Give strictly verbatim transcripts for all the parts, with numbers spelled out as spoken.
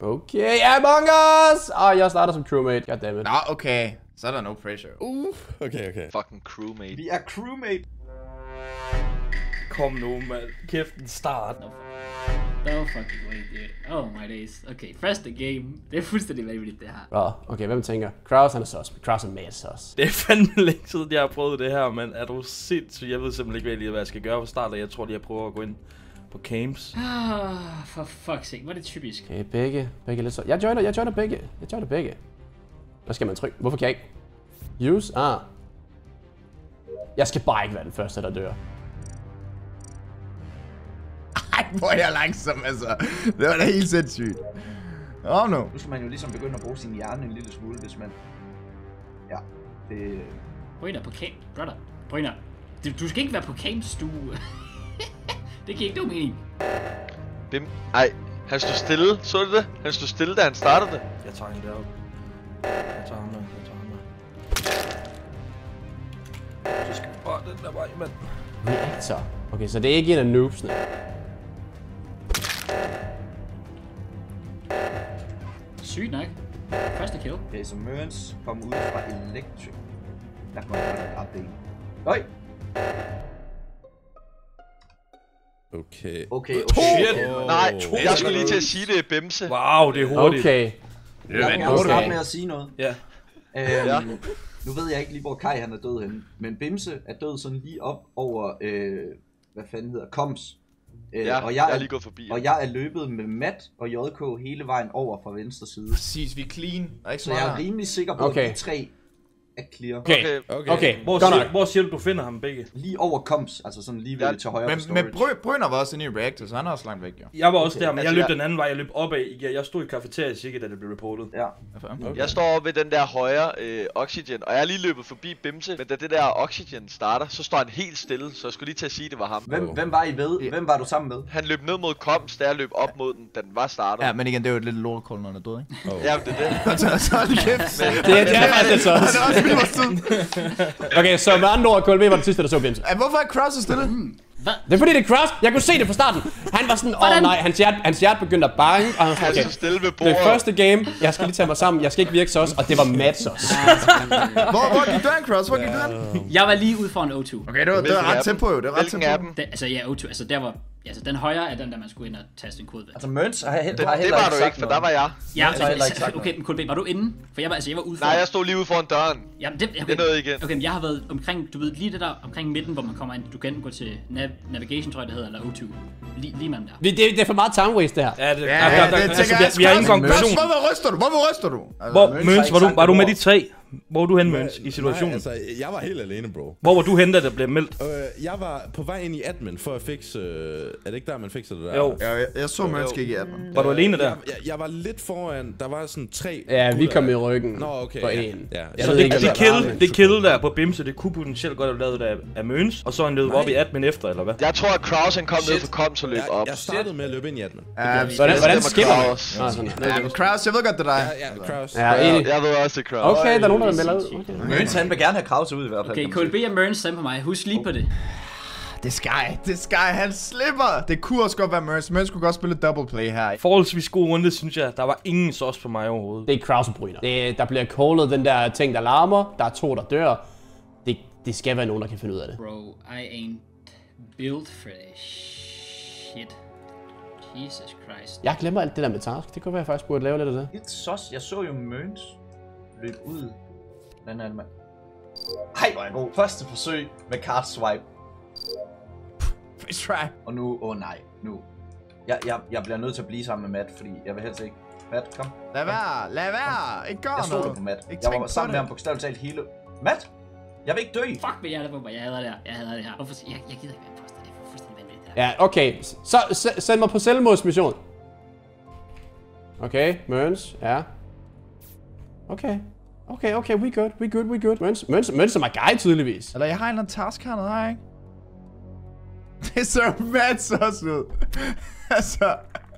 Okay, Among Us! Ah, jeg starter som crewmate. Goddammit. Nå, okay. Så er der no pressure. Uh, okay, okay. Fucking crewmate. Vi er crewmate. Kom nu, mand. Kæft en start. No fucking way, dude. Oh my days. Okay, first the game. Det er fuldstændig vanvittigt, det her. Åh, oh, okay, hvem tænker? Kraus, han er sus. Kraus er mad sus. Det er fandme længe siden, jeg har prøvet det her, men er du sindssygt? Jeg ved simpelthen ikke, hvad jeg skal gøre fra start, og jeg tror lige, jeg prøver at gå ind på camps. Ah, for fuck's sake, hvor er det typisk. Okay, begge. Begge lidt så. Jeg joiner, jeg joiner begge. Jeg joiner begge. Hvad skal man trykke? Hvorfor kan jeg ikke? Use? Ah. Jeg skal bare ikke være den første, der dør. Ej, hvor er jeg langsom, altså. Det var da helt sindssygt. Åh, oh, no. Nu skal man jo ligesom begynde at bruge sin hjerne en lille smule, hvis man... Ja, det... Bryner på camp, brother. Bryner. Du, du skal ikke være på camps, du... Det giver ikke nogen mening. Bim. Ej, han stod stille. Så du det? Han stod stille, da han startede det. Jeg tager hende derop. Jeg tager ham der. Jeg tager ham der. Så skal vi bare den der vej, mand. Reactor. Okay, så det er ikke en af noobsene. Sygt nok. Første kill. Okay, så Mørens kommer ud fra Electric. Der kommer jeg et update. Nøj! Okay. Okay, To! okay. Shit. Nej, jeg skulle lige til at sige det er Bimse. Wow, det er hurtigt. Okay. Jeg vil gerne Okay. starte med at sige noget. Ja. Øhm, Ja. Nu ved jeg ikke lige, hvor Kai han er død henne. Men Bimse er død sådan lige op over, øh, hvad fanden hedder, Koms. Øh, Ja, og jeg jeg er lige gået forbi. Og jeg er løbet med Matt og J K hele vejen over fra venstre side. Præcis, vi er clean. Og ikke Så jeg er rimelig sikker på, Okay. at de tre er clear. Okay. Okay. Okay. Hvor Godt siger, nok. hvor siger du, du finder ham begge? Lige over Koms, altså sådan lige ved Ja, ja, til højre Men, for men storage. Bry, Bryner var også inde i Reactor, så han er også langt væk, jo. Jeg var også Okay. der, men jeg Altså, løb jeg- den anden vej. Jeg løb opad. Jeg, jeg stod i kafeteriet cirka, da det blev reportet. Ja. Okay. Jeg står oppe ved den der højre øh, oxygen, og jeg er lige løbet forbi Bimse, men da det der oxygen starter, så står han helt stille, så jeg skulle lige til at sige, at det var ham. Hvem, Oh. hvem var I ved? Hvem var du sammen med? Han løb ned mod Koms, da jeg løb op mod den, da den var startet. Ja, men igen, det er jo et lidt lortekål, når han er død, ikke? Oh. Ja, det er det. Så, så hold kæft. Det, er- det er faktisk lidt så. Det er også vildt vores tid. Okay, så med andre ord, K L B var den sidste, der så Bimse. Ja, hvorfor er Kraus så stille? Det er fordi, det er Kraus. Jeg kunne se det fra starten. Han var sådan, åh oh, nej, hans hjerte, hans hjerte begyndte at bange. Og han var Han sådan, er så stille ved det bordet. er første game. Jeg skal lige tage mig sammen. Jeg skal ikke virke sos. Og det var mad sos. Hvor, hvor gik du hen, Kraus? Hvor gik du hen? Jeg var lige ude foran O to. Okay, det var, det Hvilken var af ret dem? tæt på, jo. Det var ret Hvilken tæt af på. dem? Den, altså ja, O to, altså der var... Altså den højre er den, der man skulle ind og taste en kode ved. Altså Mørns har, he- Det, har det heller var ikke du sagt ikke, for der noget. var jeg. Ja, har heller ikke sagt altså, okay, men K L B, var du inde? For jeg var, altså, jeg var ude Nej, foran. jeg stod lige ude foran døren. Jamen, det, okay. Det nåede ikke igen. Okay, men jeg har været omkring, du ved, lige det der omkring midten, hvor man kommer ind. Du kan enten gå til nav- navigation, tror jeg det hedder, eller O to. Lige, lige mellem der. Det, det, det er for meget time waste, det her. Ja, det, Ja, der, ja, der, der, det altså, tænker vi, jeg. vi har ingen Kraus, konklusion. Hvorfor ryster du? Hvorfor ryster du? Altså, Hvor, Møns Møns, har ikke var du, sagt var du med noget. de tre? Hvor var du hen, Møns, i situationen? Nej, altså, jeg var helt alene, bro. Hvor var du hen, da der blev meldt? Øh, jeg var på vej ind i admin for at fikse... Øh, er det ikke der, man fikser det der? Jo. Ja, jeg, jeg så Mørns gik i atten. Var du alene der? Jeg, jeg, jeg var lidt foran. Der var sådan tre... Ja, vi gutter. kom i ryggen. Nå, okay. For ja. en. Ja. Jeg Så ved det, ikke, det, hvad kill, der var. det kill der på Bimse, det kunne potentielt godt have lavet af, af Møns, og så er han løbet op i admin efter, eller hvad? Jeg tror, at Kraus han kom ned Shit. for Koms og løb Jeg, op. jeg startede med at løbe ind i admin. Ja, Hvordan, Det hvordan stemmer skipper man? Kraus. Nå, sådan her. ja, men Kraus, jeg ved godt, det er dig. Ja, ja, Kraus. Ja, enig. Jeg ved også, det er Kraus. Okay, der er nogen, der melder ud. Okay. Mørns han vil gerne have Krause ud i hvert fald. Okay, kan K man L B sige. og Mørns stemme på mig. Husk lige på det. Det er Sky. Det er Sky. Han slipper. Det kunne også godt være Mørns. Mørns kunne godt spille double play her. Forholdsvis god runde, synes jeg. Der var ingen sauce på mig overhovedet. Det er Kraus og Bryner. Det, der bliver callet den der ting, der larmer. Der er to, der dør. Det, det skal være nogen, der kan finde ud af det. Bro, I ain't built for this shit. Jesus Christ. Jeg glemmer alt det der med task. Det kunne være, jeg faktisk burde lave lidt af det. Lidt sos. Jeg så jo Mørns løbe ud. Hvordan er det, mand? Ej, hvor er jeg god. Første forsøg med card swipe. First try. Og nu, åh oh nej, nu. Jeg, jeg, jeg bliver nødt til at blive sammen med Matt, fordi jeg vil helst ikke. Matt, kom. Lad være. Lad være. Ikke gør Jeg noget. stoler på Matt. Ikke Jeg tænk var på sammen det. med ham på bogstaveligt talt hele... Matt! Jeg vil ikke dø! Fuck, hvad jeg er der på mig. Jeg hader det her. Jeg hader det her. Hvorfor? Jeg, jeg gider ikke være imposter. Det er fuldstændig vanvittigt det her. Ja, okay. Så s- send mig på selvmordsmission. Okay, Mørns. Ja. Okay. Okay, okay, we good, we good, we good. Mørns, Mørns, Mørns er my guy, tydeligvis. Eller jeg har en eller anden task hernede, har jeg ikke? Det ser Mats også ud. Altså...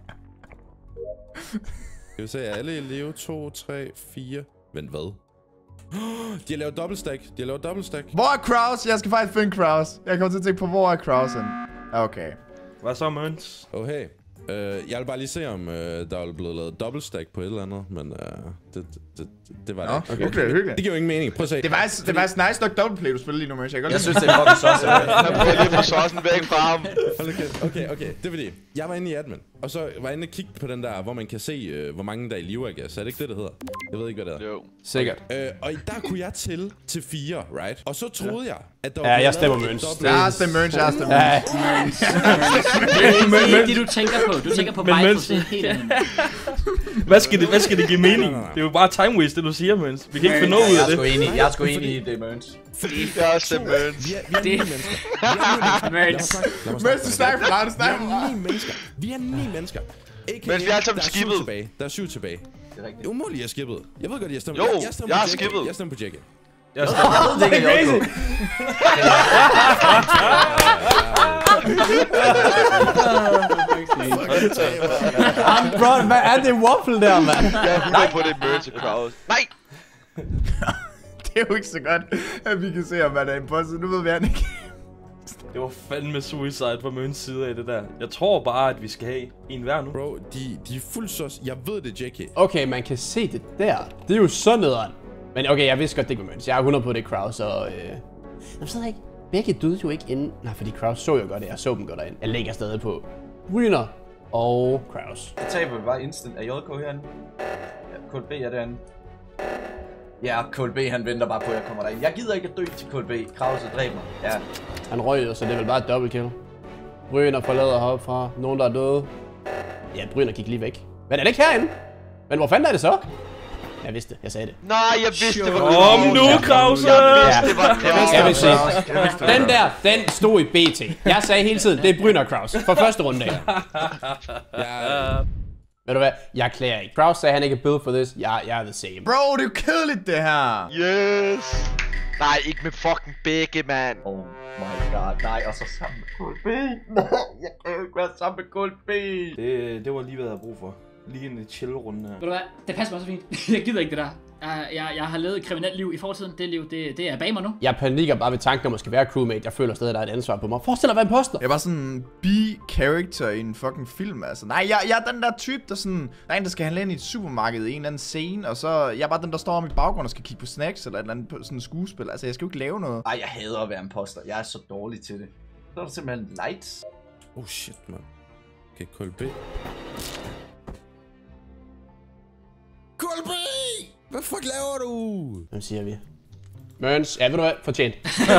Skal vi se, er alle i Leo to, tre, fire... Vent, hvad? De har lavet dobbeltstack. De har lavet dobbeltstack. Hvor er Kraus? Jeg skal faktisk finde Kraus. Jeg kommer til at tænke på, hvor er Kraus hen. Okay. Hvad så, Møns? Oh, hey. Uh, jeg vil bare lige se, om uh, der er blevet lavet double stack på et eller andet, men uh, det, det, det var Nå, det ikke. okay, okay, hyggeligt. Det giver jo ingen mening. Prøv at se. Det var faktisk, det var faktisk nice nok dobbeltplay, du spiller lige nu, Merch. Jeg, Jeg synes, det er fucking så Jeg prøver lige at få saucen væk fra ham. Okay, okay. Det er fordi, jeg var inde i admin, og så var jeg inde og kigge på den der, hvor man kan se, uh, hvor mange der er i live, I guess. Er det ikke det, det hedder? Jeg ved ikke, hvad det hedder. Jo. Sikkert. Uh, og der kunne jeg til til fire, right? Og så troede jeg, at der var Ja, blevet jeg stemmer lavet et Møns. double- jeg har stemt Merch, jeg har stemt Ja, Merch. Det er ikke det, du tænker på. Du tænker på men- Vitals, det er helt andet. Hvad skal det, hvad skal det give mening? Det er jo bare time waste, det du siger, Møns. Vi kan ikke få noget ud Jeg af er sgu det. enig, jeg er sgu enig i det, Mørns. Jeg har stemt Mørns. Vi er, vi er ni Det- mennesker. Vi er ni mennesker. Lad mig Merch. snakke. Lad mig Merch, snakke. du snakker for meget, du Vi snakker for er meget. ni mennesker. Vi er ni mennesker. A K A, Men vi er alle sammen der er syv skippet. tilbage. Der er syv tilbage. Det er Det rigtigt. er umuligt, jeg er skippet. Jeg ved godt, jeg stemmer. Jo, jeg, jeg, stemmer jeg på har J K. skippet. Jeg stemmer på J K. Jeg skal... Det er crazy. bro, hvad er det waffle der, mand? Jeg er hundrede på det Mørns og Kraus. Nej! Det er jo ikke så godt, at vi kan se, om man er imposter. Nu ved vi han ikke. Det var fandme suicide på Møns side af det der. Jeg tror bare, at vi skal have en hver nu. Bro, de, de er fuldt så... Jeg ved det, J K. Okay, man kan se det der. Det er jo så nederen. Men okay, jeg vidste godt, det ikke var Møns. Jeg er hundrede på, det er Kraus, og... Øh... Jeg ved ikke. Begge døde jo ikke inden... Nej, fordi Kraus så jo godt, at jeg så dem godt derind. Jeg ligger stadig på Bryner og Kraus. Det taber vi bare instant. Er J K herinde? Ja, K L B er derinde. Ja, K L B han venter bare på, at jeg kommer derind. Jeg gider ikke at dø til K L B. Krause dræber mig. Ja. Han røg jo, så det er vel bare et double kill. Bryner forlader heroppe fra. Nogen, der er døde. Ja, Bryner gik lige væk. Men er det ikke herinde? Men hvor fanden er det så? Jeg vidste det. Jeg sagde det. Nej, jeg vidste, det var Kom nu, Krause! Jeg vidste, det var Kraus. Jeg vil sige, den der, den stod i B T. Jeg sagde hele tiden, det er Bryner Kraus. For første runde af. Ja, Ved du hvad? Jeg klager ikke. Kraus sagde, han ikke er built for this. Jeg, jeg er the same. Bro, det er jo kedeligt, det her. Yes! Nej, ikke med fucking begge, mand. Oh my god, nej, og så sammen med K L B. Nej, jeg kan jo ikke være sammen med K L B. Det, det var lige, hvad jeg havde brug for. Lige en chill-runde her. Ved du hvad? Det passer mig så fint. Jeg gider ikke det der. Jeg, jeg, jeg har levet et kriminelt liv i fortiden. Det liv, det, det er bag mig nu. Jeg panikker bare ved tanken om at skal være crewmate. Jeg føler stadig, at der er et ansvar på mig. Forestil dig at være imposter. Jeg var sådan en B-character i en fucking film, altså. Nej, jeg, jeg er den der type, der sådan... Der er en, der skal handle ind i et supermarked i en eller anden scene, og så... Jeg er bare den, der står om i baggrunden og skal kigge på snacks eller et eller andet på sådan et skuespil. Altså, jeg skal jo ikke lave noget. Ej, jeg hader at være imposter. Jeg er så dårlig til det. Så er der simpelthen lights. oh shit, man. Okay, K L B. K L B! Hvad fuck laver du? Hvem siger vi? Mørns. Ja, ved du hvad? Fortjent.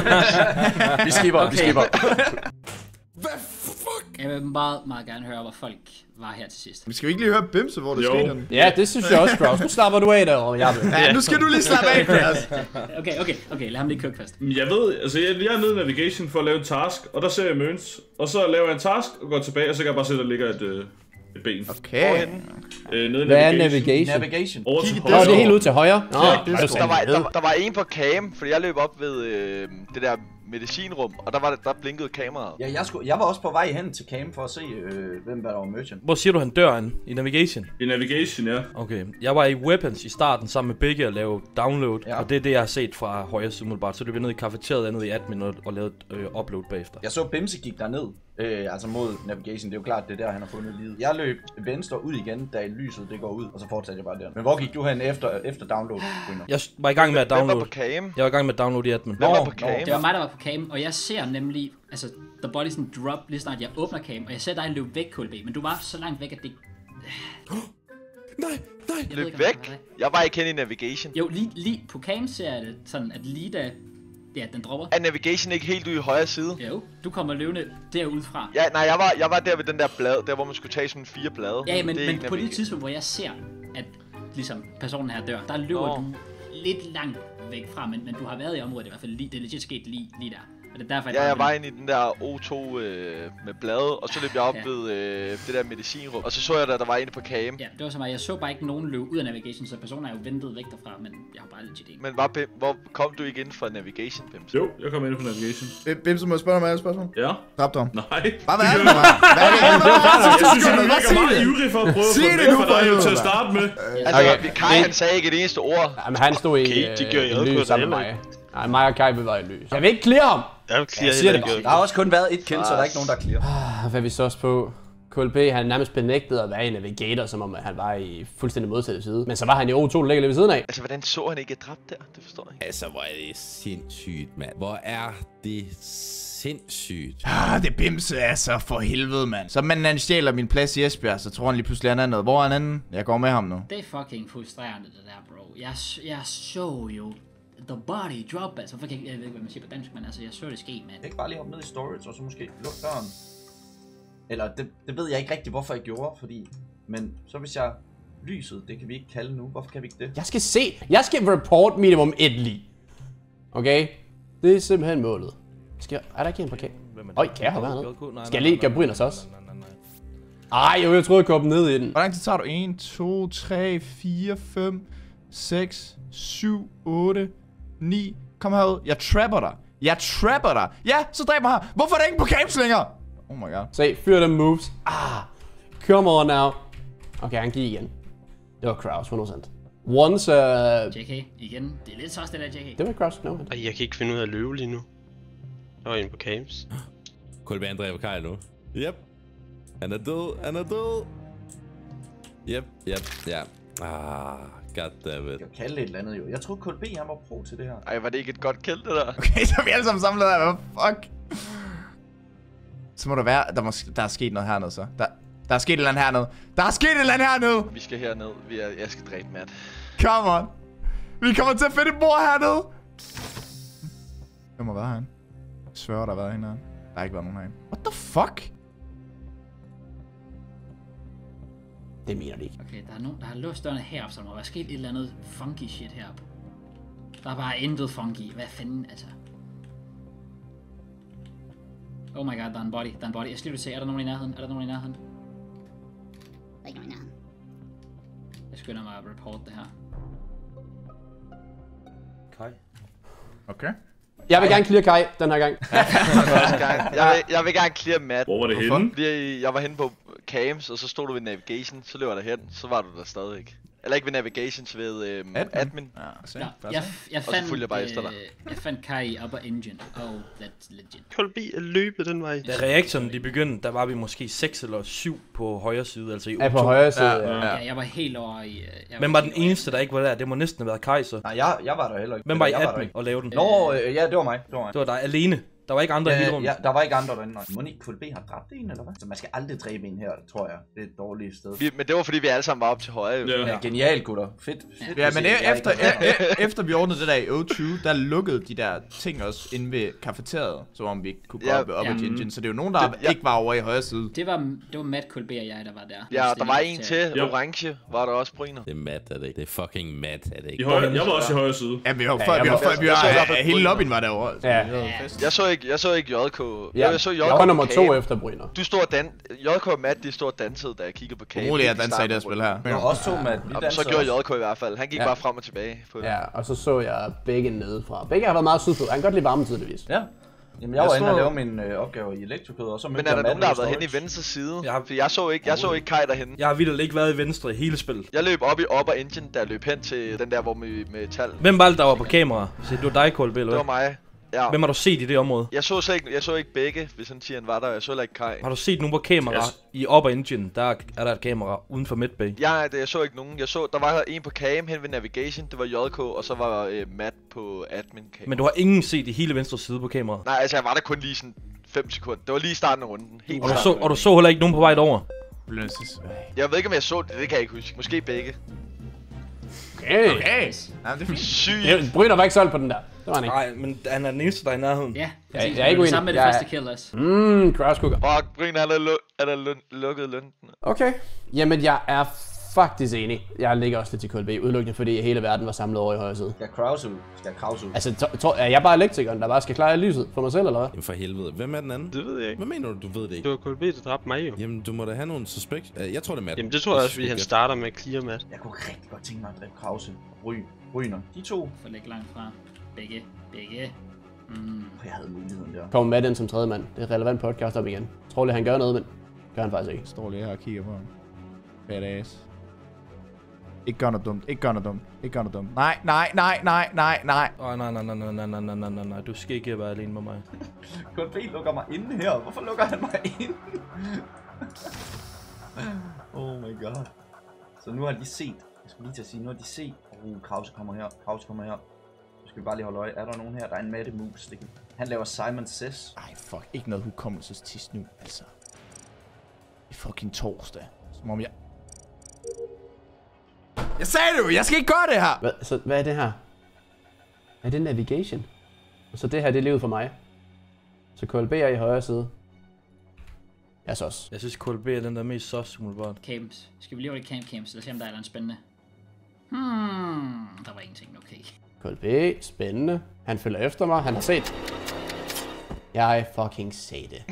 Vi skipper, okay. vi skipper. Hvad fuck? Jeg vil meget, meget gerne høre, hvor folk var her til sidst. Vi skal jo ikke lige høre Bimse, hvor det Jo. skete. henne? Ja, det synes jeg også, Kraus. Nu slapper du af derovre, jeg vil. Ja, nu skal du lige slappe af, Klaas. Okay, okay, okay. Lad ham lige købe fast. Jeg ved, altså jeg, jeg er nede i navigation for at lave en task, og der ser jeg Møns, og så laver jeg en task og går tilbage, og så kan jeg bare se, der ligger et, øh, et ben. Okay. Øh, nede i Hvad er navigation. navigation? Navigation. Over til Kig i Nå, højre. det er helt ud til højre. Nå, Ja, det er Der var, der, der var en på cam, fordi jeg løb op ved øh, det der medicinrum, og der var der blinkede kameraet. Ja, jeg, skulle, jeg var også på vej hen til cam for at se, øh, hvem der var merchant. Hvor siger du, han dør han? I navigation? I navigation, ja. Okay. Jeg var i weapons i starten sammen med begge og lavede download. Ja. Og det er det, jeg har set fra højre side umiddelbart. Så løb jeg ned i cafeteriet andet i admin og, og lavede øh, upload bagefter. Jeg så Bimse gik derned, øh, altså mod navigation. Det er jo klart, det er der, han har fundet livet. Jeg løb venstre ud igen, da lyset det går ud, og så fortsatte jeg bare der. Men hvor gik du hen efter, efter download? Bryner? Jeg var i gang med at Hvem var download. på cam? Jeg var i gang med at downloade i admin. Hvem var på Nå, cam? Det var mig, der var på cam, og jeg ser nemlig, altså, the body sådan drop lige snart jeg åbner cam, og jeg ser dig løbe væk, K L B, men du var så langt væk, at det... Nej, nej. Jeg ved Løb ikke, om det var væk. dig. Jeg var ikke hen i navigation. Jo, lige, lige på cam ser jeg det sådan, at lige da, ja, den dropper. Er navigation ikke helt ude i højre side? Jo, du kommer løbende derudfra. Ja, nej, jeg var, jeg var der ved den der blad, der hvor man skulle tage sådan fire blade. Ja, men, Det er men ikke på det navigation. tidspunkt, hvor jeg ser, at ligesom personen her dør, der løber Nå. du lidt langt væk fra, men, men du har været i området i hvert fald lige, det er legit sket lige, lige der. Og det er derfor, Ja, bare jeg var løb. inde i den der O to øh, med blade, og så løb jeg op Ja. ved øh, det der medicinrum. Og så så jeg, at der var en på cam. Ja, det var så meget. Jeg så bare ikke nogen løbe ud af navigation, så personen er jo ventet væk derfra, men jeg har bare legit ikke. Men var, Bim- hvor kom du ikke ind for navigation, Bims? Jo, jeg kom ind på navigation. Bim- Bimse, må jeg spørge dig om et spørgsmål? Ja. Dræb dig om. Nej. Bare hvad er det, man? Hvad er det? Jeg synes, jeg Hvad virker siger meget det? ivrig for at prøve at Sig få det væk nu, fra for dig helvede, til at mand. starte med. Altså, Okay. okay. Kai han sagde ikke et eneste ord. Jamen, han stod i, Okay, det gør jeg øh, også i på lys sammen med det mig. Nej, mig og Kai vil være i lys. Jeg vil ikke clear ham! Jeg vil clear Jeg siger heller det ikke. Der har også kun været et kill, så der er ikke nogen, der er clear. Ah, hvad er vi så også på? K L P, han nærmest benægtede at være en navigator, som om han var i fuldstændig modsatte side. Men så var han i O to, der ligger lige ved siden af. Altså, hvordan så han ikke dræbt der? Det forstår jeg ikke. Altså, hvor er det sindssygt, mand. Hvor er det sindssygt. Ah, det bimse altså, for helvede, mand. Så manden han stjæler min plads i Esbjerg, så tror han lige pludselig, han er noget. Hvor er han anden? Jeg går med ham nu. Det er fucking frustrerende, det der, bro. Jeg, jeg så jo the body drop, altså. Jeg, jeg ved ikke, hvad man siger på dansk, men altså, jeg så det ske, mand. Jeg kan bare lige hoppe ned i storage, og så måske lukke døren. Eller, det, det ved jeg ikke rigtig, hvorfor jeg gjorde, fordi... Men så hvis jeg... Lyset, det kan vi ikke kalde nu. Hvorfor kan vi ikke det? Jeg skal se. Jeg skal report minimum et lig. Okay? Det er simpelthen målet. Skal jeg... Er der ikke en parkering? Øj, kan jeg have været nede? Skal jeg lige gøre Bryners også? Ej, jo, jeg troede, jeg kom ned i den. Hvor lang tid tager du? en, to, tre, fire, fem, seks, syv, otte, ni. Kom herud. Jeg trapper dig. Jeg trapper dig. Ja, så dræb mig her. Hvorfor er der ingen på camps længere? Oh my god. Se, fyr dem moves. Ah, come on now. Okay, han gik igen. Det var Kraus, hundrede procent. Once, uh... J K, igen. Det er lidt sås, det der, J K. Det var Kraus, no. Ej, jeg kan ikke finde ud af at løbe lige nu. Jeg var inde på camps. K L P han dræber Kai nu. Yep. Han er død, han er død. Yep, yep, ja. Ah, goddammit. Jeg kan kalde det et eller andet jo. Jeg tror K L P han var pro til det her. Ej, var det ikke et godt kæld, det der? Okay, så er vi alle sammen samlet her. Hvad fuck? Så må der være, der, må, der er sket noget hernede så. Der, der er sket et eller andet hernede. Der er sket et eller andet hernede. Vi skal herned. Vi er, jeg skal dræbe Matt. Come on. Vi kommer til at finde et bord hernede. Der må være herinde. Jeg sværger, der har været herinde. Der har ikke været nogen herinde. What the fuck? Det mener de ikke. Okay, der er nogen, der har låst dørene heroppe, så der må være sket et eller andet funky shit heroppe. Der er bare intet funky. Hvad fanden, altså? Oh my god, der er en body, der er en body. Jeg skal lige se, er der nogen i nærheden? Er der nogen i nærheden? Der er ikke nogen i nærheden. Jeg skynder mig at report det her. Kai. Okay. Jeg vil gerne clear Kai den her gang. Første gang. Jeg vil, jeg vil gerne clear Matt. Hvor var det Hvorfor? henne? Fordi jeg var henne på camps, og så stod du ved navigation, så løber der hen, så var du der stadig ikke. Eller ikke ved navigations, ved øhm, admin. admin. Ja, se. Nå, jeg, jeg, så fandt, fulgte jeg bare efter dig. øh, jeg fandt Kai i Upper Engine. Oh, that's legit. K L P er løbet den vej. Da reaktoren de begyndte, der var vi måske seks eller syv på højre side, altså i Er på O to. højre side. Ja, Ja. ja. Ja, jeg var helt over i... øh, Jeg Hvem var den helt over i- eneste, der ikke var der? Det må næsten have været Kaiser. Nej, jeg, jeg var der heller ikke. Hvem var i jeg der admin ikke. og lavede den? Nå, øh, ja, det var mig. Det var mig. Det var dig alene. Der var ikke andre i hele Ja, rummet. ja, der var ikke andre derinde. Nej. Må ikke K L P har dræbt en, eller hvad? Så man skal aldrig dræbe en her, tror jeg. Det er et dårligt sted. Vi, men det var fordi, vi alle sammen var op til højre. Jo. Ja. Ja, genialt, gutter. Fedt. Fedt Ja, at men se, e- jeg efter, ikke har- e- e- efter vi ordnede det der i O tyve, der lukkede de der ting også inde ved kafeteriet, så om vi ikke kunne gå Ja. op, op Ja. i engine. Så det er jo nogen, der Det- ja. ikke var over i højre side. Det var, det var Matt, K L P og jeg, der var der. Ja, der var en til. Ja. Orange var der også, Bryner. Det er Matt, er det ikke? Det er fucking Matt, er det I ikke? højre, jeg var også i højre side. Ja, vi har Ja, før, jeg vi har var- før, vi jeg så i hvert har, fald hele Bryner. lobbyen var derovre. så Ja. det var fest. Jeg så ikke, jeg så ikke J K. Ja. Jeg så J K Jeg var nummer på to camp. efter Bryner. Du stod og dan... J K og Matt, de stod og dansede, da jeg kiggede på camp. Roligt, jeg danser i det her spil her. Det var også to, Matt. Vi Jamen, dansede så gjorde også. J K i hvert fald. Han gik Ja. bare frem og tilbage på det. Ja, og så så jeg begge nedefra. Begge har været meget sydpå. Han kan godt lide varme tydeligvis. Ja. Jamen, jeg var Jeg inde og så- lave min øh, opgave i elektrokødet, og så Men mødte er jeg der nogen, der har Matt været i hen i venstre side? Jeg har- For jeg så ikke, jeg så ikke Kai derhen. Jeg har vildt ikke været i venstre i hele spillet. Jeg løb op i Upper Engine, der løb hen til den der, hvor med, med tal. Hvem var det, der var på kamera? Så det var dig, K L P, eller Det var hvad? mig. Ja. Hvem har du set i det område? Jeg så, så ikke, jeg så ikke begge, hvis han siger, han var der. Jeg så heller ikke Kai. Har du set nogen på kamera Yes. i Upper Engine? Der er er der et kamera uden for Midbay. Jeg, det, jeg så ikke nogen. Jeg så, der var en på cam hen ved navigation. Det var J K, og så var øh, Matt på admin cam. Men du har ingen set i hele venstre side på kameraet. Nej, altså jeg var der kun lige sådan fem sekunder. Det var lige i starten af runden. Helt Og du, starten så, af og du så heller ikke nogen på vej derover. Jeg ved ikke, om jeg så det. Det kan jeg ikke huske. Måske begge. Okay. Okay. Ja, det er fint. Sygt. Det- Bryner var ikke solgt på den der. Det var han ikke. Nej, men han er den eneste, der er i nærheden. Ja, Ja, præcis. jeg er ikke Det uenig. samme med det Jeg er- første kill også. Mmm, Kraus cooker. Fuck, Bryn, han er, lu- han er lu- lukket lunden. Okay. Jamen, jeg er faktisk enig. Jeg ligger også lidt til K L B, udelukkende fordi hele verden var samlet over i højre side. Skal Kraus ud? Skal Kraus ud? Altså, to- to- er jeg bare elektrikeren, der bare skal klare lyset for mig selv, eller hvad? Jamen for helvede. Hvem er den anden? Det ved jeg ikke. Hvad mener du, du ved det Det ikke? var K L P, der dræbte mig jo. Jamen, du må da have nogle suspekt. Uh, jeg tror, det er Matt. Jamen det tror jeg også, fordi han starter med at clear Matt. Jeg kunne rigtig godt tænke mig at dræbe Krause og Bry. Bryner. De to. For lidt langt fra. Begge. Begge. Mm. Jeg havde muligheden der. Kommer Matt ind som tredje mand. Det er et relevant podcast op igen. Jeg tror lige, han gør noget, men gør han faktisk ikke. Står lige her og kigger på ham. Badass. Ikke gør noget dumt. Ikke gør noget dumt. Ikke gør noget dumt. Nej, nej, nej, nej, nej, nej. Åh, nej, nej, nej, nej, nej, nej, nej, nej, nej, nej. Du skal ikke være alene med mig. K L P lukker mig inde her. Hvorfor lukker han mig inde? Oh my god. Så nu har de set, jeg skulle lige til at sige, nu har de set, uh, Krause kommer her, Krause kommer her. Så skal vi bare lige holde øje. Er der nogen her, der er en Matte Mus? Det kan... Han laver Simon Says. Ej, fuck. Ikke noget hukommelsestist nu, altså. Det er fucking torsdag. Som om jeg... Jeg sagde det jo! Jeg skal ikke gøre det her! Hvad, så, hvad er det her? Er det navigation? Så det her, det er livet for mig. Så K L B er i højre side. Jeg så også. Jeg synes, K L B er den der mest sos umiddelbart. Camps. Skal vi lige over det camp camps? Lad os se, om der er noget spændende. Hmm, der var ingenting, okay. K L B, spændende. Han følger efter mig. Han har set. Jeg fucking se det.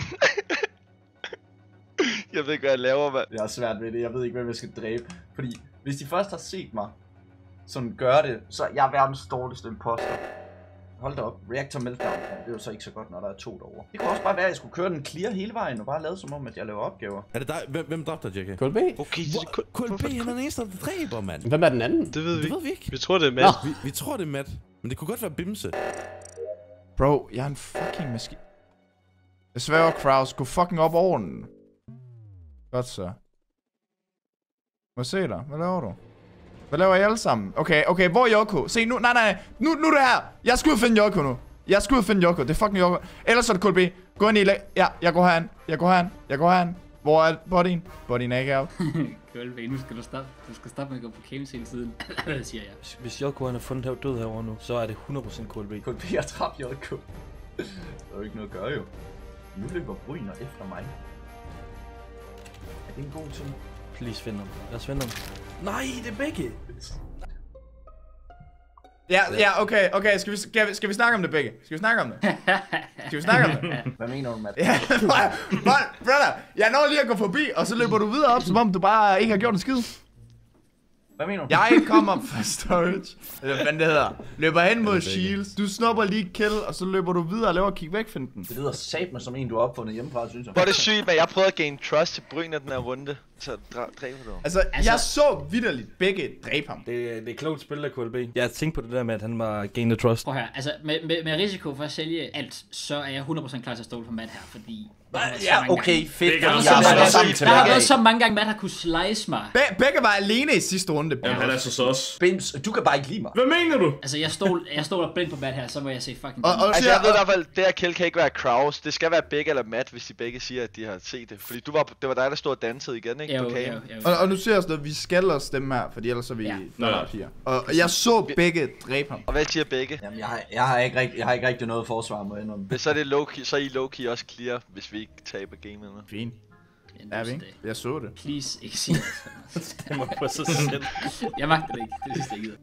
Jeg ved ikke, hvad jeg laver, mand. Jeg har svært ved det. Jeg ved ikke, hvem jeg skal dræbe. Fordi hvis de først har set mig sådan gøre det, så er jeg verdens dårligste imposter. Hold da op. Reactor meltdown. Ja, det er jo så ikke så godt, når der er to derovre. Det kunne også bare være, at jeg skulle køre den clear hele vejen og bare lade som om, at jeg laver opgaver. Er det dig? Hvem, hvem dræbte dig, J K? K L B? Okay, K L B, han er den eneste, der dræber, mand. Hvem er den anden? det ved vi Det ikke. ved vi ikke. Vi tror, det er Matt. Vi, vi tror, det er Matt. Men det kunne godt være Bimse. Bro, jeg er en fucking maskine. Jeg sværger, Kraus. Gå fucking op over den. Godt så. Må jeg se dig? Hvad laver du? Hvad laver I alle sammen? Okay, okay, hvor er Yoko? Se nu, nej, nej, nu, nu er det her. Jeg skal ud og finde Yoko nu. Jeg skal ud og finde Yoko. Det er fucking Yoko. Ellers er det K L B. Gå ind i la- Ja, jeg går herhen. Jeg går herhen. Jeg går herhen. Hvor er bodyen? Bodyen er ikke out. K L B, nu skal du stoppe. Du skal stoppe med at gå på camps hele tiden. Det siger jeg. Hvis- Hvis Joko han er fundet her død herovre nu, så er det hundrede procent K L B. K L B har dræbt Joko. Der er jo ikke noget at gøre jo. Nu løber Bryner efter mig. Er det en god ting? Please find ham. Lad os finde ham. Nej, det er begge. Ja, ja, okay, okay. Skal vi, skal, vi, skal vi snakke om det begge? Skal vi snakke om det? Skal vi snakke om det? Hvad mener du, Matt? Ja, brother, jeg når lige at gå forbi, og så løber du videre op, som om du bare ikke har gjort en skid. Hvad mener du? Jeg kommer fra storage, eller hvad det hedder, løber hen mod shields, du snupper lige kill, og så løber du videre og laver kick væk finden. Det lyder satme som en, du har opfundet hjemmefra, synes jeg. Hvor er det sygt, men jeg prøvede at gain trust til Bryn af den her runde. Så dra- dræber du. Altså, Altså- jeg så vitterligt begge dræbe ham. Det, det er klogt spil af K L B. Jeg tænkte på det der med, at han var gain the trust. Prøv her, altså med, med, med risiko for at sælge alt, så er jeg hundrede procent klar til at stole på Matt her, fordi... der har været så Ja, mange okay, gange- fedt. Det kan Jeg også arbejder være sammen sygt. til Der har hver dag. været så mange gange, Matt har kunne slice mig. Be- begge var alene i sidste runde. Jamen, han er så sås. Bims, du kan bare ikke lide mig. Hvad mener du? Altså, jeg stod, jeg stod og blind på Matt her, så må jeg se fucking... Og, og, Altså, siger, jeg ved i og, hvert fald, det her kill kan ikke være Kraus. Det skal være begge eller Matt, hvis de begge siger, at de har set det. Fordi du var, det var dig, der stod og dansede igen, ikke? Jo, På jo, cam. jo, jo. og, og nu siger jeg sådan, at vi skal også stemme her, fordi ellers er vi Ja. ja. piger. Og jeg så begge dræbe ham. Og hvad siger begge? Jamen, jeg har, jeg har, ikke, rigtig, jeg har ikke rigtig noget forsvar med endnu. Hvis så er det low-key, så er I low-key også clear, hvis vi ikke taber gamet. Fint. Ja, Er vi ikke? Jeg så det. Please, ikke sige det. Det må på sig selv. Jeg magter det ikke, det synes jeg ikke.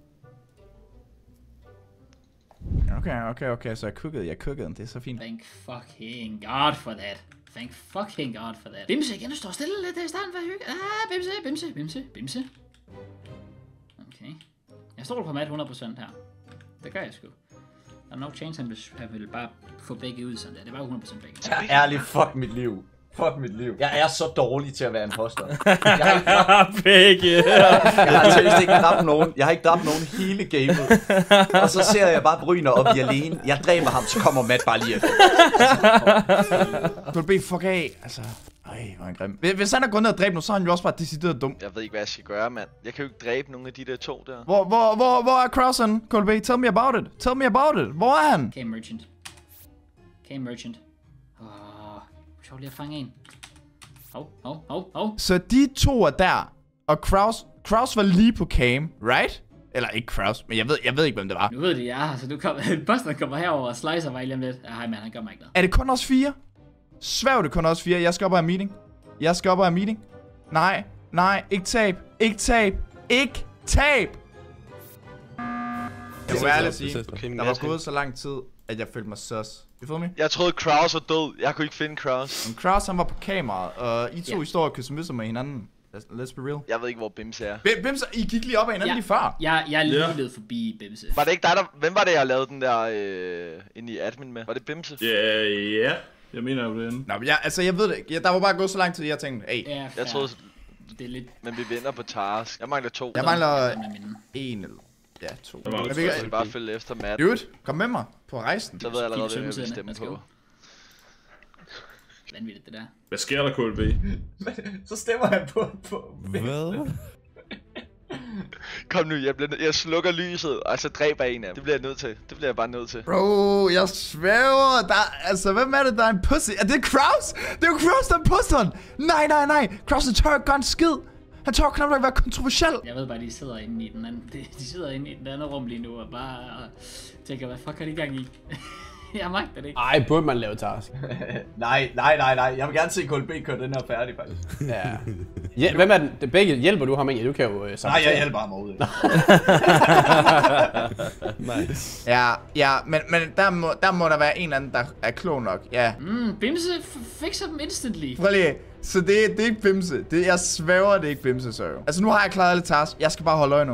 Okay, okay, okay, så jeg cookede, jeg cookede, det er så fint. Thank fucking god for that. Thank fucking god for that. Bimse igen, du står stille lidt i starten, hvad hygge. Ah, Bimse, Bimse, Bimse, Bimse. Okay. Jeg stoler på Matt hundrede procent her. Det gør jeg sgu. Der er no chance, han vil, han vil bare få begge ud sådan der. Det var hundrede procent begge. Jeg er ærligt, fuck mit liv. Fuck mit liv. Jeg er så dårlig til at være imposter. Jeg har ikke dræbt, Begge. jeg har seriøst ikke dræbt nogen. Jeg har ikke dræbt nogen hele gamet. Og så ser jeg bare Bryner op i alene. Jeg dræber ham, så kommer Matt bare lige efter. K L B, fuck af, altså. Ej, hvor er han grim. Hvis- Hvis han er gået ned og dræbt nu, så er han jo også bare decideret dum. Jeg ved ikke, hvad jeg skal gøre, mand. Jeg kan jo ikke dræbe nogen af de der to der. Hvor, hvor, hvor, hvor er Crossan, K L B? Tell me about it. Tell me about it. Hvor er han? Okay, merchant. Okay, merchant. Åh, sjovt lige at fange en. Hov, hov, hov, hov. Så de to er der, og Kraus, Kraus var lige på cam, right? Eller ikke Kraus, men jeg ved, jeg ved ikke, hvem det var. Nu ved de, ja, så du kommer, Buster kommer herover og slicer mig lige om lidt. Ja, hej mand, han gør mig ikke noget. Er det kun os fire? Sværg det kun os fire. Jeg skal op og have meeting. Jeg skal op og have meeting. Nej, nej, ikke tab. Ikke tab. Ikke tab. Jeg må ærligt sige, Okay, men der jeg var skal- gået så lang tid, at jeg følte mig sus. You feel me? Jeg troede Kraus var død. Jeg kunne ikke finde Kraus. Men Kraus, han var på kameraet, og I to Ja. I står og kysser med hinanden. Let's, let's be real. Jeg ved ikke, hvor Bimse er. Bim, Bim, så I gik lige op ad hinanden Ja. lige før. Jeg, jeg er lige Ja. løbet forbi Bimse. Var det ikke dig, der... Hvem var det, jeg lavede den der øh, inde i admin med? Var det Bimse? Ja, ja. Jeg mener jo det ende. Nå, men jeg, altså, jeg ved det ikke. Jeg, der var bare gået så lang tid, jeg tænkte, hey, Ja, Jeg fair. troede... Det er lidt... Men vi vinder på task. Jeg mangler to. jeg mangler med mine. en eller... Ja, to. Der mangler Jeg to. ved Jeg ikke- vil bare følge efter Matt. Dude, kom med mig på rejsen. Så ved jeg allerede, Kig hvem jeg sømmetiderne. vil stemme Let's go. på. Vanvittigt, det der. Hvad sker der, K L B? Så stemmer han på... på Hvad? Kom nu, jeg, bliver, jeg slukker lyset, og så dræber en af dem. Det bliver jeg nødt til. Det bliver jeg bare nødt til. Bro, jeg sværger. Der, altså, hvem er det, der er en pussy? Er det Kraus? Det er jo Kraus, der er imposteren. Nej, nej, nej. Kraus, han tør ikke gøre en skid. Han tør knap nok være kontroversiel. Jeg ved bare, de sidder inde i den anden, de, de sidder inde i den anden rum lige nu og bare tænker, hvad fuck har de gang i? Jeg magter det ikke. Ej, burde man lave task? nej, nej, nej, nej. Jeg vil gerne se K L B køre den her færdig, faktisk. Ja. Ja, hvem er den? Det begge hjælper du ham ikke? Du kan jo uh, Nej, jeg hjælper ham overhovedet. Nice. Ja, ja, men, men der, må, der må der være en eller anden, der er klog nok. Ja. Mm, Bimse fikser dem instantly. Prøv lige. Så det, det er ikke Bimse. Det, jeg svæver, det er ikke Bimse, så jo. Altså, nu har jeg klaret alle tasks. Jeg skal bare holde øje nu.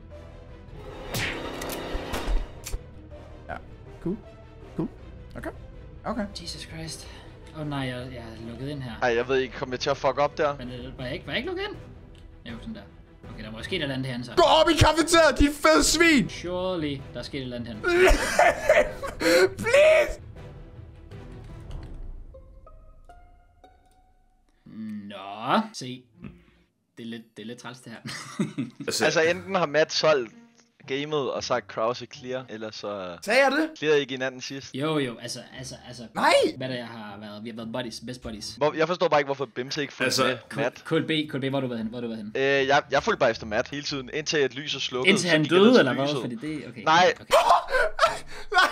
Ja. Cool. Cool. Okay. Okay. Jesus Christ. Åh oh, nej, jeg, jeg er lukket ind her. Ej, jeg ved ikke, kom jeg til at fuck op der? Men øh, var jeg ikke, var jeg ikke lukket ind? Jo, sådan der. Okay, der må ske et eller andet herinde så. Gå op i kafeteriet, de fede svin! Surely, der er sket et eller andet herinde. Please! Nå, se. Det er lidt, det er lidt træls det her. Altså, Altså, enten har Matt solgt gamet og sagt Krause clear, eller så Sagde jeg det? clearede ikke hinanden sidst. Jo, jo, altså, altså, altså. Nej! Hvad der jeg har været, vi har været buddies, best buddies. Hvor, jeg forstår bare ikke, hvorfor Bimse ikke fulgte Altså, med Matt. K L B, K L B, hvor har du været henne? Hvor har du været henne? Øh, jeg, jeg fulgte bare efter Matt hele tiden, indtil et lys er slukket. Indtil så han gik jeg ned døde, til eller hvad? lyset. Fordi det, okay. Nej. Okay. Nej!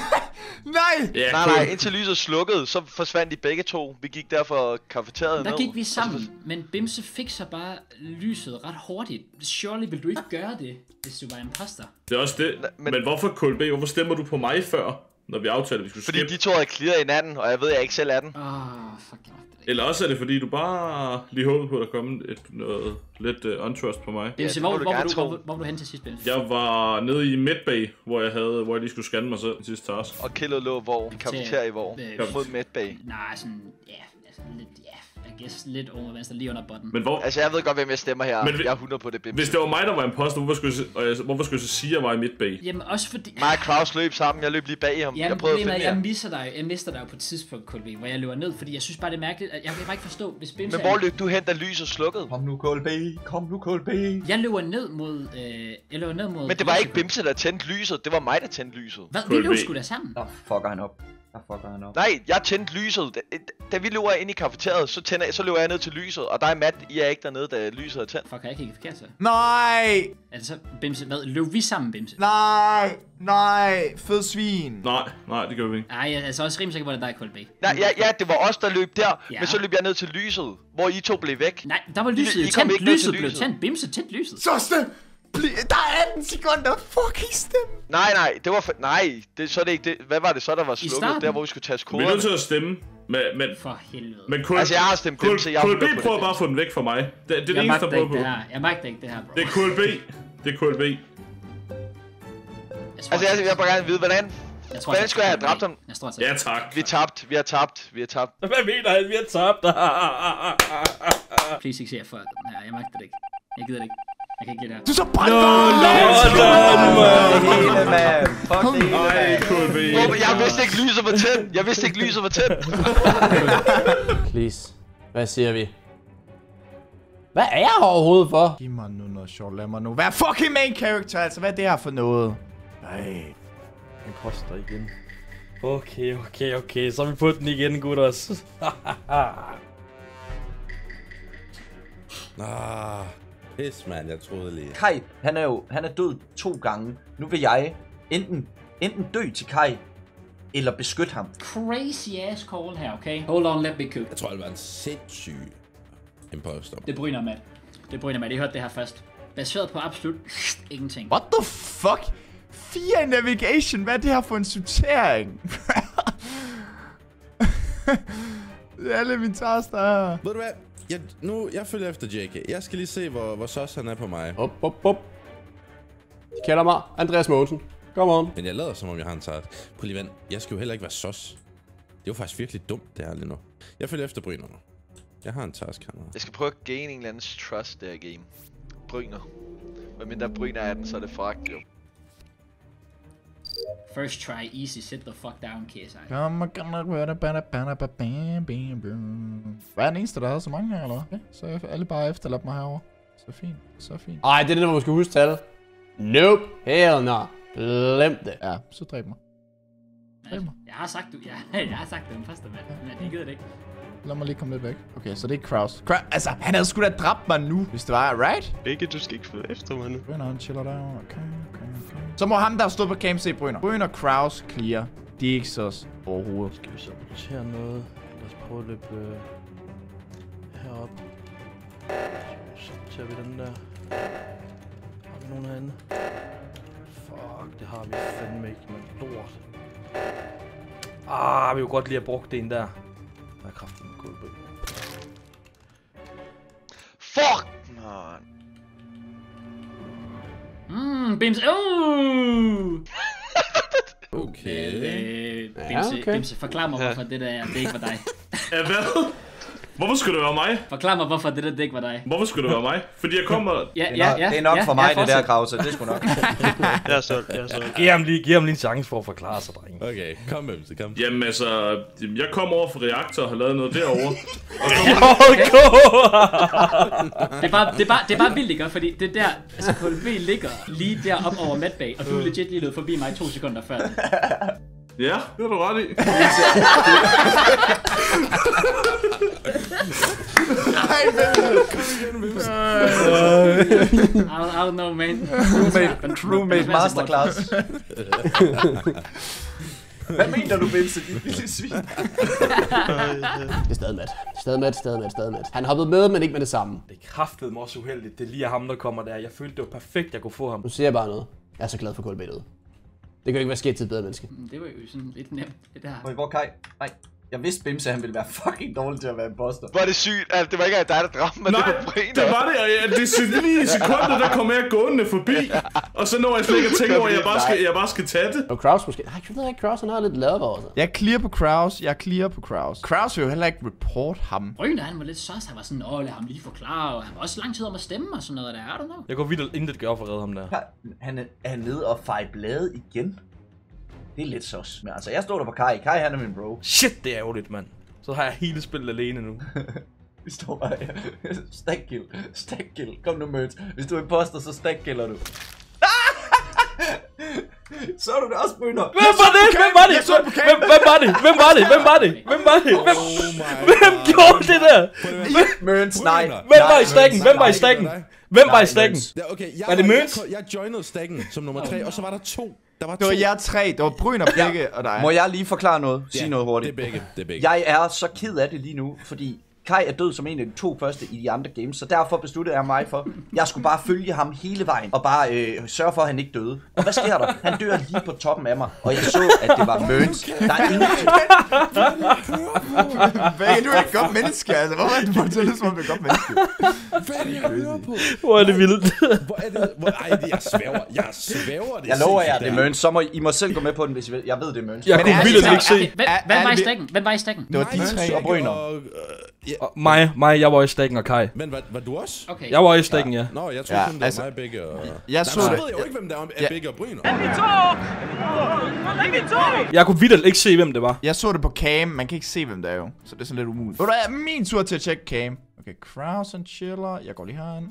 Nej! ja, Nej, cool. nej, indtil lyset slukkede, så forsvandt de begge to. Vi gik derfor kafeteriet ned. Der gik vi og så sammen, men Bimse fik så bare lyset ret hurtigt. Surely vil du ikke gøre det, hvis du var imposter. Det er også det. Men, men hvorfor, K L B? Hvorfor stemmer du på mig før, når vi aftalte, at vi skulle Fordi skippe? de to havde clearet hinanden, og jeg ved, jeg ikke selv er den. Åh, oh, fuck, jeg magter det ikke. Eller også er det fordi, du bare lige håbede på, at der kom et, noget lidt uh, untrust på mig. Bimse, det hvor, må hvor, du hvor, gerne du, tro. hvor, hvor var du hen til sidst, Bimse? Jeg var nede i Medbay, hvor jeg havde, hvor jeg lige skulle scanne mig selv til sidste task. Og killet lå hvor? I kafeteriet hvor? Øh, Mod Medbay. Nej, sådan, ja, altså lidt, ja, I guess lidt over venstre, lige under button. Men hvor, Altså, jeg ved godt, hvem jeg stemmer her. Men vi- Jeg er hundrede på det, Bimse. hvis det var mig, der var imposter, hvorfor skulle jeg, og jeg, hvorfor skulle jeg så sige, at jeg var i Medbay? Jamen også fordi... Mig og Kraus løb sammen, jeg løb lige bag ham. Jamen, Jeg prøvede at problemet er, finde jeg jer. misser dig, jeg mister dig jo på et tidspunkt, K L B, hvor jeg løber ned, fordi jeg synes bare, det er mærkeligt, at jeg kan bare ikke forstå, hvis Bimse... Men hvor løb du hen, da lyset slukkede? Kom nu, K L B. Kom nu, K L B. Jeg løber ned mod, øh, jeg løber ned mod... Men det var ikke Mexico. Bimse, der tændte lyset. Det var mig, der tændte lyset. Hvad? K L Vi B. løb sgu da sammen. Der fucker han op. Der fucker han op. Nej, jeg tændte lyset. Da, da vi løber ind i kafeteriet, så, tænder, så løber jeg ned til lyset. Og der er Matt, I er ikke dernede, da lyset er tændt. Fuck, har jeg kigget forkert så? Nej! Altså, Bimse, hvad? Løb vi sammen, Bimse? Nej! Nej! Fed svin! Nej, nej, det gør vi ikke. Nej, jeg er altså også rimelig sikker på, at det er dig, K L B. Nej, ja, ja, det var os, der løb der. Ja. Men så løb jeg ned til lyset, hvor I to blev væk. Nej, der var lyset I jo kom tændt. ikke ned til Lyset blev lyset. tændt. Bimse tændt lyset. Så stem! Pli- Der er atten sekunder! Fucking stem! Nej, nej, det var for... Nej, det, så er det ikke det. Hvad var det så, der var slukket? starten? Der, hvor vi skulle tage Vi er nødt koderne. til at stemme. Men, men, For helvede. men K- Altså, jeg har stemt K- Bimse, jeg er K L hundrede på B det, prøver bare Bimse. at få den væk fra mig. Det, det er det Jeg eneste, der magter prøver ikke på. det her. Jeg magter ikke det her, bro. Det er K L B. Det er K L B. Jeg tror, Altså, jeg, jeg vil bare gerne vide, hvordan... jeg tror, Hvordan skulle jeg have dræbt ham? Jeg tror, Ja, tak. Vi er tabt, vi har tabt, vi har tabt. Hvad mener han? Vi har tabt. Please ikke se for den her. Jeg magter det ikke. Jeg gider det ikke. Jeg kan ikke lide det her. Du er så brændt! Hele, mand. Fuck det hele, Ej, mand. K L B. Hvorfor? Jeg vidste ikke, lyset var tændt. Jeg vidste ikke, lyset var tændt. Please. Hvad siger vi? Hvad er jeg her overhovedet for? Giv mig nu noget sjovt. Lad mig nu være fucking main character. Altså, hvad er det her for noget? Nej. Imposter igen. Okay, okay, okay. Så er vi på den igen, gutters. Ah, pis, mand. Jeg troede lige. Kai, han er jo han er død to gange. Nu vil jeg enten, enten dø til Kai, eller beskytte ham. Crazy ass call her, okay? Hold on, let me cook. Jeg tror, det var en sindssyg imposter. Det bryner Matt. Det bryner Matt. I hørte det her først. Baseret på absolut ingenting. What the fuck? Fire i navigation? Hvad er det her for en sortering? Det er alle mine taster her. Ved du hvad? Jeg, nu, jeg følger efter J K. Jeg skal lige se, hvor, hvor sos han er på mig. Op, op, op. De kalder mig Andreas Mogensen. Come on. Men jeg lader, som om jeg har en task. Prøv lige vent. Jeg skal jo heller ikke være sos. Det er jo faktisk virkelig dumt, det her lige nu. Jeg følger efter Bryner nu. Jeg har en task her. Jeg skal prøve at gain en eller andens trust der game. Bryner. Hvad mindre Bryner er den, så er det foragt jo. First try, easy, sit the fuck down, K S I. Kom og kom og røre bana bana bam bam bam. Hvad er den eneste, der havde så mange her, eller hvad? Så er alle bare efterladt mig herovre. Så fint, så fint. Ej, det er det, man skal huske tal. Nope, hell no. Glem det. Ja, så dræb mig. Dræb mig. Jeg har sagt, du, ja, jeg har sagt det den første, mand. Men jeg gider det ikke. Lad mig lige komme lidt væk. Okay, så det er Kraus. Kraus, altså, han havde sgu da dræbt mig nu, hvis det var, right? Begge, du skal ikke følge efter mig nu. Bryner, han chiller derovre. Okay, okay, okay. Så må ham, der stod på camp, se Bryner. Bryner, Kraus, clear. De er ikke så overhovedet. Skal vi sabotere noget? Lad os prøve at løbe øh, herop. Så tager vi den der. Har vi nogen herinde? Fuck, det har vi fandme ikke, men lort. Ah, vi kunne godt lige have brugt en der. Der er kraften med kulbe. Fuck, man. Mmm, Bimse. Uh! Okay. Øh, Ja, Bimse, okay. Bimse, forklar mig, hvorfor det der det ikke var dig. Ja, hvad? Hvorfor skulle det være mig? Forklar mig, hvorfor det der det ikke var dig. Hvorfor skulle det være mig? Fordi jeg kommer... Ja, Det er nok, ja, ja, det er nok ja, for mig, ja, det der, Krause. Det er sgu nok. Jeg er solgt, jeg er solgt. Giv ham lige, giv ham lige en chance for at forklare sig, drenge. Okay, kom med det, kom. Jamen altså, jeg kom over fra reaktor og har lavet noget derovre. Det er bare, det er bare, det er bare vildt, ikke? Fordi det der, altså K L B ligger lige der op over Madbag, og du er legit lige løbet forbi mig to sekunder før. Ja, det har du ret i. I don't, I don't know, man. Crewmate, crewmate masterclass. Hvad mener du, Bimse? Dit lille svin. Det er stadig Matt. Stadig Matt, stadig Matt, stadig Matt. Han hoppede med, men ikke med det samme. Det kraftede mig også uheldigt. Det er lige ham, der kommer der. Jeg følte, det var perfekt, jeg kunne få ham. Nu siger jeg bare noget. Jeg er så glad for K L B derude. Det kan jo ikke være sket til et bedre menneske. Det var jo sådan lidt nemt, det der. Hvor går Kai? Nej. Jeg vidste, Bimse, han ville være fucking dårlig til at være imposter. Hvor er det sygt, altså, det var ikke dig, der dræbte mig, Nej, det var Bryner. det var det, og ja, det er lige i sekundet, der kommer jeg gående forbi. Og så når jeg slet ikke at tænke over, at jeg bare skal, jeg bare skal tage det. Og Kraus måske. Nej, jeg ved ikke, Kraus han har lidt lavet over sig. Jeg er clear på Kraus, jeg er clear på Kraus. Kraus vil jo heller ikke report ham. Bryner, han var lidt sus, han var sådan, åh, lad ham lige forklare, og han var også lang tid om at stemme og sådan noget der, er du noget? Jeg går vildt intet gøre for at redde ham der. Han er, er han nede og feje blade igen? Det er lidt sos. Men altså, jeg står der på Kai. Kai, han er min bro. Shit, det er ærgerligt, mand. Så har jeg hele spillet alene nu. Vi står bare her. Stack-kill. Stack-kill. Kom nu, Mertz. Hvis du er imposter, så stack-killer du. Så er du det også, Bryner. Hvem var det? Hvem var det? Hvem, hvem var det? Hvem var det? Hvem var det? Hvem var det? Hvem, hvem gjorde det der? Mertz, nej. Hvem var i stacken? Hvem var i stacken? Hvem var i stacken? Ja, okay, jeg Var det Mertz? Jeg, jeg joinede stacken som nummer tre, og så var der to. Der var Det var to. jer tre, det var Bryner, Begge og dig. Må jeg lige forklare noget? Sige Ja, noget hurtigt? Det er begge, det er begge. Jeg er så ked af det lige nu, fordi Kai er død som en af de to første i de andre games, så derfor besluttede jeg mig for, jeg skulle bare følge ham hele vejen, og bare øh, sørge for, at han ikke døde. Og hvad sker der? Han dør lige på toppen af mig, og jeg så, at det var Mertz. Der er ingen... Begge, du er et godt menneske, altså. Hvorfor er du bare til, som et godt menneske? Hvad er det, jeg hører på? Hvor er det vildt. Hvor er det? Hvor, ej, det, jeg svæver. Jeg svæver det. Jeg lover jer, sindssygt det er Mertz. Så må I, I må selv gå med på den, hvis I vil. Jeg ved, det er Mertz. Jeg Men kunne er det vildt så- ikke se. Hvem, Er- hvem er var i det- stacken? Hvem var i stacken? Det var de Mertz tre. og Bryner. og, øh, ja. Og mig, mig, jeg var i stacken og Kai. Men var, var du også? Okay. Jeg var i stacken, ja. Nå, jeg troede Ja, kun, det var altså, mig begge og... Jeg så Nej, det. så ved jeg jo ikke, hvem der er Ja. Begge og Bryner. Jeg kunne vildt ikke se, hvem det var. Jeg så det på cam, man kan ikke se, hvem det er jo. Så det er sådan lidt umuligt. Ved du hvad, min tur til at tjekke cam. Okay, Kraus and chiller. Jeg går lige herind.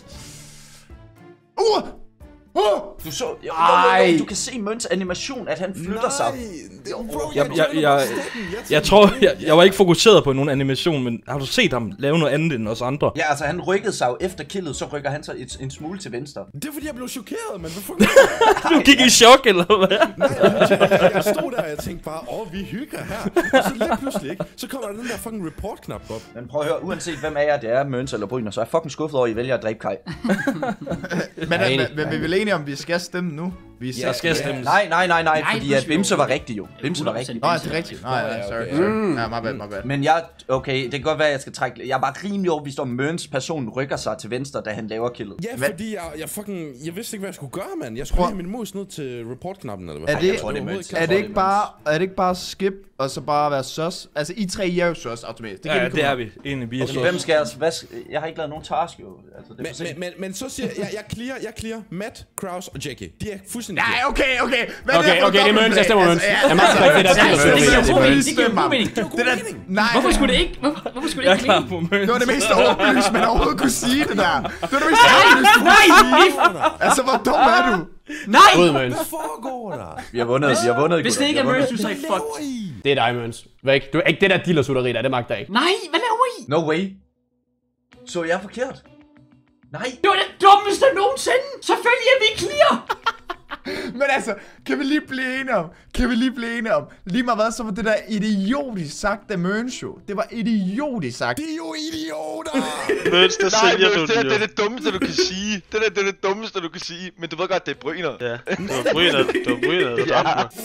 Uh! Uh! Du så... Jo, jo, Ej. jo, jo, du kan se Mertz animation, at han flytter sig. det er bro, Jeg, jeg, jeg, jeg tror, jeg, jeg var ikke fokuseret på nogen animation, men har du set ham lave noget andet end os andre? Ja, altså han rykkede sig jo efter killet, så rykker han sig et, en smule til venstre. Det er fordi, jeg blev chokeret, men hvad fuck? Du gik i chok, eller hvad? Nej, jeg stod der, og jeg tænkte bare, åh, vi hygger her. Og så lige pludselig, ikke? Så kommer der den der fucking report-knap op. Men prøv at høre, uanset hvem af jer det er, Mertz eller Bryner, så er jeg fucking skuffet over, at I vælger at dræbe Kai. Men, men, men vi er vel enige om, vi skal stemme nu? Vi Jeg skal stemme. Nej, nej, nej, nej, Nej, fordi du at skal Bimse jo- var rigtig jo. Bimse var rigtig. Nå, er det rigtigt? Nej, nej, sorry. sorry. Ja, my bad, my bad. Men jeg, okay, det kan godt være, at jeg skal trække... Jeg er bare rimelig overbevist om, at Mertz person rykker sig til venstre, da han laver killet. Ja, fordi jeg, jeg fucking... Jeg vidste ikke, hvad jeg skulle gøre, mand. Jeg skulle Prøv- have min mus ned til report-knappen, eller hvad? Er det, jeg tror, det er Mertz. er det ikke bare, er det ikke bare skip, og så bare være sus? Altså, I tre I er jo sus automatisk. Det kan Ja, vi det er komme vi. Egentlig, vi er Okay, så. hvem skal jeg... Hvad, skal- jeg har ikke lavet nogen task, jo. Altså, det er for Men, sent. men, men, men så siger jeg, jeg, jeg clear, jeg clear Matt, Kraus og Jackie. De er fuldstændig fuldstændig Nej, okay, okay. Hvad Okay, er det okay, det er Møns, jeg stemmer Møns. Altså, ja, Jeg magter ikke det der Ja, Diller det giver god mening, det giver Stemmer. god mening. Det der, nej. Hvorfor skulle det ikke, hvorfor, hvorfor skulle det Jeg er ikke klar mening? på Møns. Det var det mest overbevist, man overhovedet kunne sige, det der. Det var det mest overbevist, du Nej, kunne sige. Altså, hvor dum er du? nej! Ud, Møns. Hvad foregår der? Vi har vundet, vi har vundet. Hvis gutter. det ikke er Vi har Møns, vundet. du sagde fuck. Det er dig, Møns. Væk. Du er ikke det der dillersutteri der, det magter jeg ikke. Nej, hvad laver I? No way. Så jeg er forkert? Nej. Det var det dummeste nogensinde. Selvfølgelig er vi clear. Men altså, kan vi lige blive enige om, kan vi lige blive enige om, lige meget hvad, så var det der idiotisk sagt af Mørns jo. Det var idiotisk sagt. Det er jo idioter! Møns, der Nej, sælger du Møns, det, den er, det jo. er det dummeste, du kan sige. Det er det, er det dummeste, du kan sige. Men du ved godt, det er Bryner. Ja, det var Bryner, det var Bryner, der dræbte mig.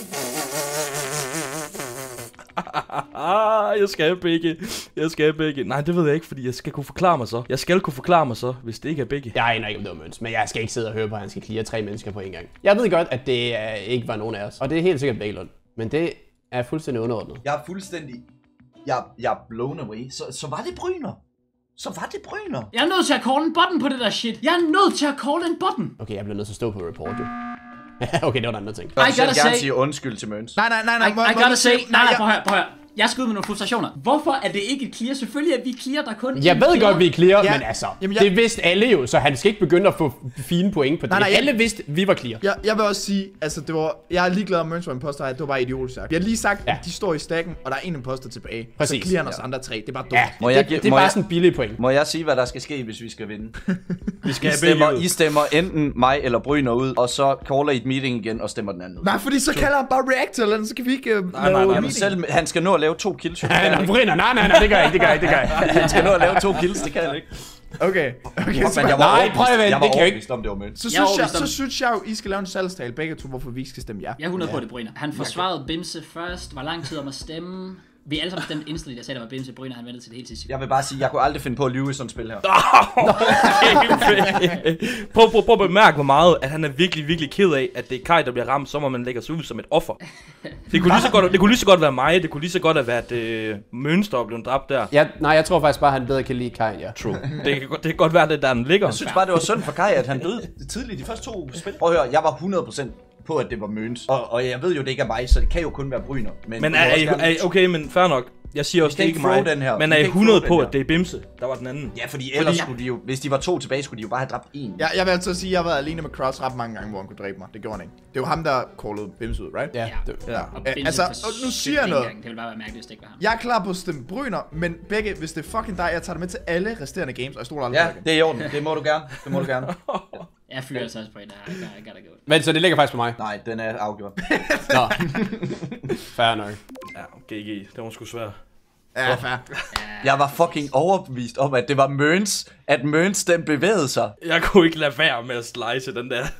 Ah, jeg skal have begge. Jeg skal have begge. Nej, det ved jeg ikke, fordi jeg skal kunne forklare mig så. Jeg skal kunne forklare mig så, hvis det ikke er begge. Jeg aner ikke, om det var Møns, men jeg skal ikke sidde og høre på, at han skal clear tre mennesker på en gang. Jeg ved godt, at det uh, ikke var nogen af os, og det er helt sikkert Bæklund. Men det er fuldstændig underordnet. Jeg er fuldstændig... Jeg, jeg er blown away. Så, så var det Bryner. Så var det Bryner. Jeg er nødt til at call en button på det der shit. Jeg er nødt til at call en button. Okay, jeg bliver nødt til at stå på report, jo. Okay, det var en anden ting. Jeg I vil gotta gerne say- sige undskyld til Møns. Nej, nej, nej, nej. I, må- I må- gotta say, nej, nej, jeg- prøv at høre, prøv at høre. Jeg skyder med nogle frustrationer. Hvorfor er det ikke et clear? Selvfølgelig er vi clear, der er kun Jeg én ved clear. godt, vi er clear, Ja, men altså, jamen, jeg- det vidste alle jo, så han skal ikke begynde at få fine point på det. Nej, nej, jeg- Alle vidste, vi var clear. Jeg, jeg vil også sige, altså det var, jeg er ligeglad om Mørns var imposter, det var bare idiotisk sagt. Vi har lige sagt, Ja. at de står i stakken, og der er en imposter tilbage. Præcis. Så clear os andre tre, det er bare dumt. Ja, Må det, jeg det, gi- det er må bare jeg- sådan en billig point. Må jeg sige, hvad der skal ske, hvis vi skal vinde? Vi skal I have stemmer, begge ud. I stemmer enten mig eller Bryner ud, og så caller I et meeting igen og stemmer den anden ud. Nej, fordi så kalder han bare reactor, eller andet, så kan vi ikke uh, nej, nej. Jamen meeting. selv, han skal nå at lave to kills. jo. Det kan Han han ikke. brænder. Nej, nej, nej, det gør jeg ikke, det gør jeg ikke, det gør jeg ikke. Han skal nå at lave to kills, det kan han ikke. Okay, okay, så, Men jeg var Nej, overbevist. prøv at vente, Jeg var det kan jeg ikke. overbevist om, det var Møns. så, Jeg er synes jeg, overbevist om- så synes jeg jo, I skal lave en salgstale begge to, hvorfor vi ikke skal stemme ja. Jeg er hundrede på det, Bryner. Han forsvarede Bimse først, var lang tid om at stemme. Vi alle sammen stemte instantly, jeg sagde, der var Bimse. Bryner, han ventede til det helt sidste. Jeg vil bare sige, jeg kunne aldrig finde på at lyve i sådan et spil her. prøv, prøv, prøv at bemærke, hvor meget, at han er virkelig, virkelig ked af, at det er Kai, der bliver ramt, så må man lægge sig ud som et offer. Det kunne lige så godt, det kunne lige så godt være mig, det kunne lige så godt have været øh, Mønster, der blev dræbt der. Ja, nej, jeg tror faktisk bare, han bedre kan lide Kain, ja. True. Det kan, godt- det kan godt være, det der den ligger. Jeg synes bare, det var synd for Kai, at han døde tidligt de første to spil. Prøv at høre, jeg var hundrede procent på, at det var Møns. Og, og jeg ved jo, det ikke er mig, så det kan jo kun være Bryner. Men, Men jeg er, vil også er, gerne- er, okay, men fair nok. Jeg siger også, skal det er ikke ikke mig. throw den her. Men Vi er kan I ikke hundrede throw på, den at det er Bimse, der var den anden? Ja, fordi ellers skulle de jo, hvis de var to tilbage, skulle de jo bare have dræbt en. Jeg, jeg vil altså sige, at jeg har været alene med Kraus ret mange gange, hvor han kunne dræbe mig. Det gjorde han ikke. Det var ham, der callede Bims ud, right? Ja, Ja. det, Ja. Og Øh, Bimse altså, forsøgte og nu siger jeg ikke noget. engang. Det ville bare være mærkeligt, hvis det ikke var ham. Jeg er klar på at stemme Bryner, men begge, hvis det er fucking dig, jeg tager det med til alle resterende games, og jeg stoler aldrig Ja, på det. det er i orden. Det må du gerne. Det må du gerne. Jeg fyrer altså også Bryner. I gotta, I gotta go. Men så det ligger faktisk på mig. Nej, den er afgjort. Nå. Fair nok. Ja, G G. Det var sgu svært. Ja, fair. Jeg var fucking overbevist om, at det var Møns, at Møns den bevægede sig. Jeg kunne ikke lade være med at slice den der.